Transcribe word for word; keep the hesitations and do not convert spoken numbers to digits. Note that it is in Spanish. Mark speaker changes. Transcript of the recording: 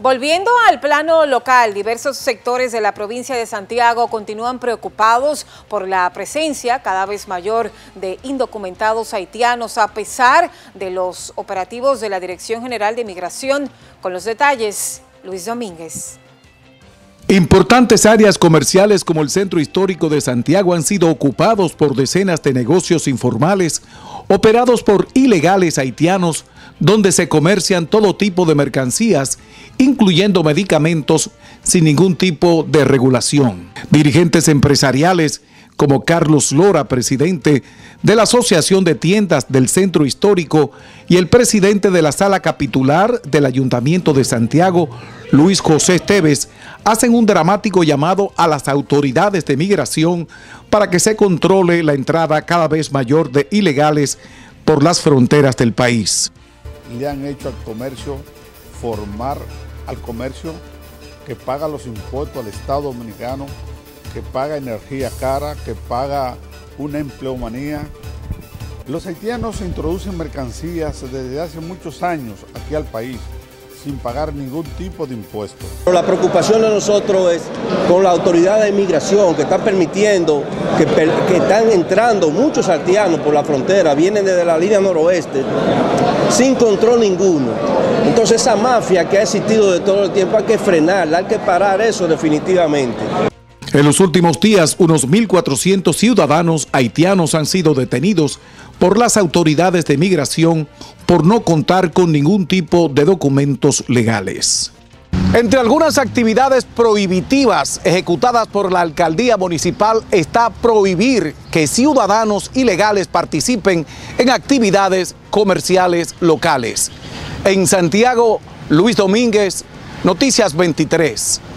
Speaker 1: Volviendo al plano local, diversos sectores de la provincia de Santiago continúan preocupados por la presencia cada vez mayor de indocumentados haitianos, a pesar de los operativos de la Dirección General de Migración. Con los detalles, Luis Domínguez.
Speaker 2: Importantes áreas comerciales como el centro histórico de Santiago han sido ocupados por decenas de negocios informales operados por ilegales haitianos, donde se comercian todo tipo de mercancías, incluyendo medicamentos, sin ningún tipo de regulación. Dirigentes empresariales como Carlos Lora, presidente de la Asociación de Tiendas del Centro Histórico, y el presidente de la Sala Capitular del Ayuntamiento de Santiago, Luis José Esteves, hacen un dramático llamado a las autoridades de migración para que se controle la entrada cada vez mayor de ilegales por las fronteras del país.
Speaker 3: Le han hecho al comercio formar al comercio que paga los impuestos al Estado Dominicano, que paga energía cara, que paga una empleomanía. Los haitianos introducen mercancías desde hace muchos años aquí al país, sin pagar ningún tipo de impuesto.
Speaker 4: La preocupación de nosotros es con la autoridad de inmigración que están permitiendo, que, que están entrando muchos haitianos por la frontera, vienen desde la línea noroeste, sin control ninguno. Entonces esa mafia que ha existido de todo el tiempo hay que frenarla, hay que parar eso definitivamente.
Speaker 2: En los últimos días, unos mil cuatrocientos ciudadanos haitianos han sido detenidos por las autoridades de migración por no contar con ningún tipo de documentos legales. Entre algunas actividades prohibitivas ejecutadas por la alcaldía municipal está prohibir que ciudadanos ilegales participen en actividades comerciales locales. En Santiago, Luis Domínguez, Noticias veintitrés.